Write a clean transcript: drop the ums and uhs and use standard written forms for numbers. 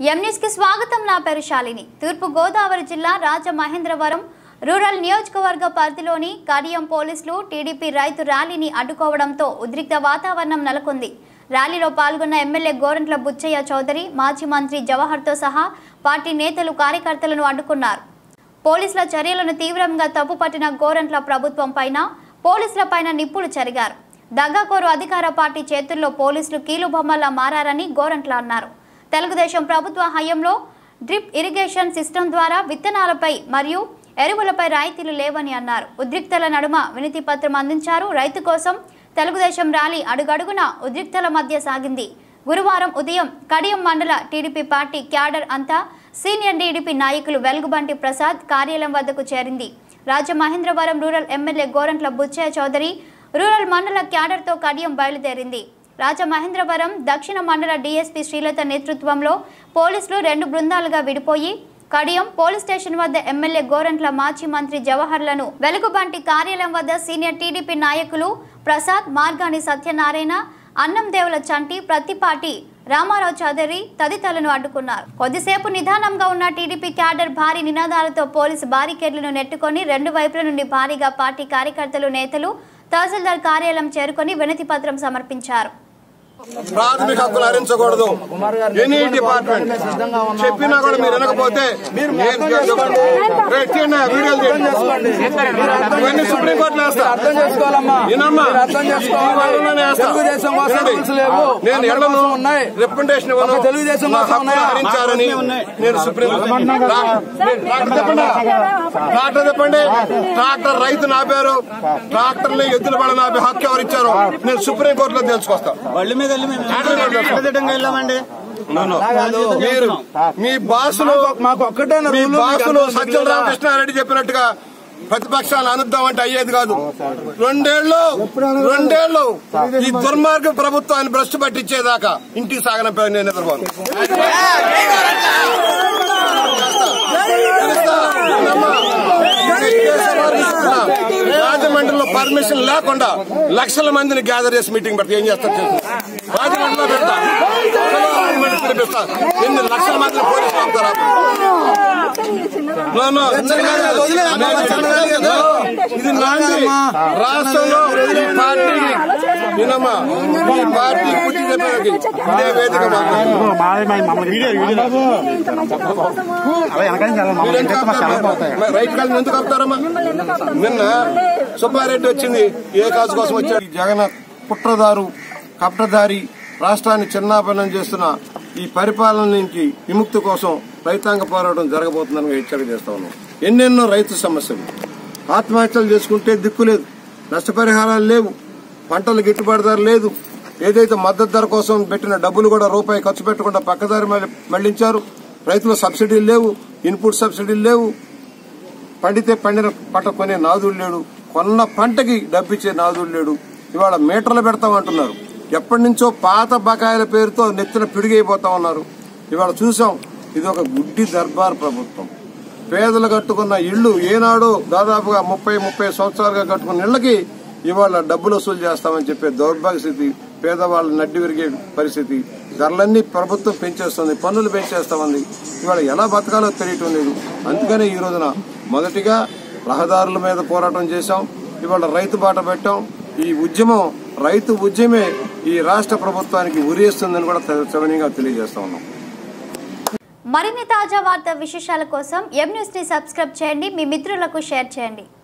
M News కి స్వాగతం. నా పేరు శాలిని. తూర్పు గోదావరి జిల్లా రాజమహేంద్రవరం రూరల్ నియోజకవర్గ పరిధిలోని కడియం పోలీసులు టీడీపీ రైతు ర్యాలీని అడ్డుకోవడంతో ఉద్రిక్త వాతావరణం నెలకొంది. ర్యాలీలో పాల్గొన్న ఎమ్మెల్యే గోరంట్ల బుచ్చయ్య చౌదరి, మాజీ మంత్రి జవహర్తో సహా పార్టీ నేతలు కార్యకర్తలను అడ్డుకున్నారు. పోలీసుల చర్యలను తీవ్రంగా తప్పుపట్టిన గోరంట్ల పోలీసులపైన నిప్పులు చెరిగారు. దగాకోరు అధికార పార్టీ చేతుల్లో పోలీసులు కీలుబొమ్మలా మారారని గోరంట్ల అన్నారు. తెలుగుదేశం ప్రభుత్వ హయాంలో డ్రిప్ ఇరిగేషన్ సిస్టమ్ ద్వారా విత్తనాలపై మరియు ఎరువులపై రాయితీలు లేవని అన్నారు. ఉద్రిక్తల నడుమ వినతి పత్రం అందించారు. రైతు కోసం తెలుగుదేశం ర్యాలీ అడుగడుగున ఉద్రిక్తల మధ్య సాగింది. గురువారం ఉదయం కడియం మండల టీడీపీ పార్టీ క్యాడర్ అంతా సీనియర్ టీడీపీ నాయకులు వెలుగుబంటి ప్రసాద్ కార్యాలయం వద్దకు చేరింది. Rajamahendravaram rural MLA Gorantla Butchaiah Chowdary rural మండల క్యాడర్తో కడియం బయలుదేరింది. రాజమహేంద్రవరం దక్షిణ మండల డీఎస్పీ శ్రీలత నేతృత్వంలో పోలీసులు 2 బృందాలుగా విడిపోయి కడియం పోలీస్ స్టేషన్ వద్ద ఎమ్మెల్యే గోరంట్ల, మాజీ మంత్రి జవహర్లను, వెలుగుబంటి కార్యాలయం వద్ద సీనియర్ టీడీపీ నాయకులు ప్రసాద్, మార్గాని సత్యనారాయణ, అన్నందేవుల చంటి, ప్రతిపాటి రామారావు చౌదరి తదితరులను అడ్డుకున్నారు. కొద్దిసేపు నిదానంగా ఉన్న టీడీపీ క్యాడర్ భారీ నినాదాలతో పోలీసు బారికేడ్లను నెట్టుకొని 2 వైపుల నుండి భారీగా పార్టీ కార్యకర్తలు, నేతలు తహసీల్దార్ కార్యాలయం చేరుకొని వినతి పత్రం సమర్పించారు. ప్రాథమిక హక్కులు హరించకూడదు. ఎనీ డిపార్ట్మెంట్ చెప్పినా కూడా మీరు వినకపోతే సుప్రీంకోర్టులో నేను ఎడలను రిప్రజెంటేషన్ హరించారని నేను ట్రాక్టర్ చెప్పండి. ట్రాక్టర్ రైతు నాపారు, ట్రాక్టర్ని ఎద్దుల పడ నాపే హక్కు ఎవరిచ్చారు నేను సుప్రీంకోర్టులో తెలుసుకొస్తాను. మీ బాసులు సజ్జల రామకృష్ణారెడ్డి చెప్పినట్టుగా ప్రతిపక్షాలు అనుద్దామంటే అయ్యేది కాదు. 2 ఏళ్లు ఈ దుర్మార్గ ప్రభుత్వాన్ని భ్రష్టు పట్టించేదాకా ఇంటికి సాగనంపే నేను ఎదుర్కోను. రాజమండ్రిలో పర్మిషన్ లేకుండా లక్షల మందిని గ్యాదర్ చేసి మీటింగ్ పెడితే ఏం చేస్తారు? రాజమండ్రిలో పెడతా, పిలిపిస్తా. ఎన్ని లక్షల మందిని పోలీసులు ఆపుతారా? ఇది నాంది రాష్ట్రంలో పార్టీకి వినమ్మా, ఈ పార్టీ పుట్టి చెప్పడానికి ఇదే వేదిక. రైట్ కాదు ఎందుకు ఆపుతారమ్మా? నిన్న సుబ్బారెడ్డి వచ్చింది ఏ కాజు కోసం వచ్చాడు? జగన్ కుట్రదారు, కపటదారి, రాష్ట్రాన్ని చిన్నాభిన్నం చేస్తున్న ఈ పరిపాలన నుంచి విముక్తి కోసం రైతాంగ పోరాటం జరగబోతుందని హెచ్చరిక చేస్తా ఉన్నాం. ఎన్నెన్నో రైతు సమస్యలు, ఆత్మహత్యలు చేసుకుంటే దిక్కు లేదు, నష్టపరిహారాలు లేవు, పంటలు గిట్టుబాటు ధర లేదు, ఏదైతే మద్దతు ధర కోసం పెట్టిన డబ్బులు కూడా రూపాయి ఖర్చు పెట్టకుండా పక్కదారి మళ్లించారు. రైతుల సబ్సిడీలు లేవు, ఇన్పుట్ సబ్సిడీలు లేవు, పండితే పండిన పంట కొనే నాదుడు లేడు, కొన్న పంటకి డబ్బిచ్చే నాదుడు లేడు. ఇవాళ మీటర్లు పెడతామంటున్నారు. ఎప్పటి నుంచో పాత బకాయిల పేరుతో నెత్తిన పిడిగైపోతా ఉన్నారు. ఇవాళ చూసాం, ఇది ఒక గుడ్డి దర్బార్ ప్రభుత్వం. పేదలు కట్టుకున్న ఇళ్లు ఏనాడో దాదాపుగా 30 సంవత్సరాలుగా కట్టుకున్న ఇళ్లకి ఇవాళ డబ్బులు వసూలు చేస్తామని చెప్పే దౌర్భాగ్య స్థితి, పేదవాళ్ళు నడ్డి విరిగే పరిస్థితి. ధరలన్నీ ప్రభుత్వం పెంచేస్తుంది, పన్నులు పెంచేస్తామంది. ఇవాళ ఎలా బతకాలో తెలియటం లేదు. అందుకనే ఈ రోజున మొదటిగా రహదారుల మీద పోరాటం చేశాం, ఇవాళ రైతు బాట పెట్టాం. ఈ ఉద్యమం, రైతు ఉద్యమే ఈ రాష్ట్ర ప్రభుత్వానికి ఉరేస్తుందని కూడా సవినయంగా తెలియజేస్తా ఉన్నాం. మరిన్ని తాజా వార్తా విశేషాల కోసం ఎంన్యూస్ ని సబ్స్క్రైబ్ చేయండి, మీ మిత్రులకు షేర్ చేయండి.